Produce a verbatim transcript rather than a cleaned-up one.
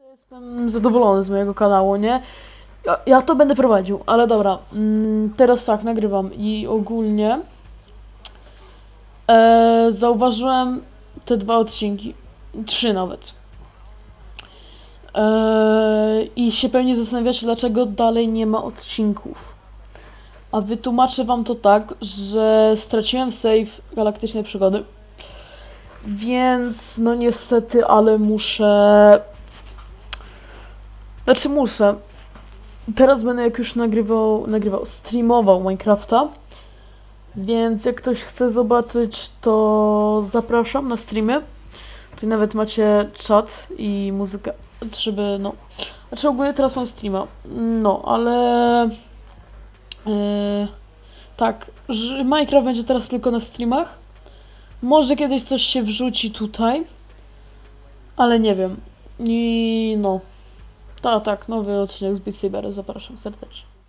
Jestem zadowolony z mojego kanału, nie? Ja, ja to będę prowadził, ale dobra. Mm, teraz tak, nagrywam i ogólnie e, zauważyłem te dwa odcinki, trzy nawet. E, I się pewnie zastanawiacie, dlaczego dalej nie ma odcinków. A wytłumaczę wam to tak, że straciłem save Galaktycznej Przygody. Więc no niestety, ale muszę... Znaczy muszę. Teraz będę jak już nagrywał, nagrywał, streamował Minecrafta. Więc jak ktoś chce zobaczyć, to zapraszam na streamy. Tutaj nawet macie czat i muzykę, żeby no... Znaczy ogólnie teraz mam streama. No, ale... Yy, tak, że Minecraft będzie teraz tylko na streamach. Może kiedyś coś się wrzuci tutaj. Ale nie wiem. I no... Tak, tak, nowy odcinek z Beat Sabera, zapraszam serdecznie.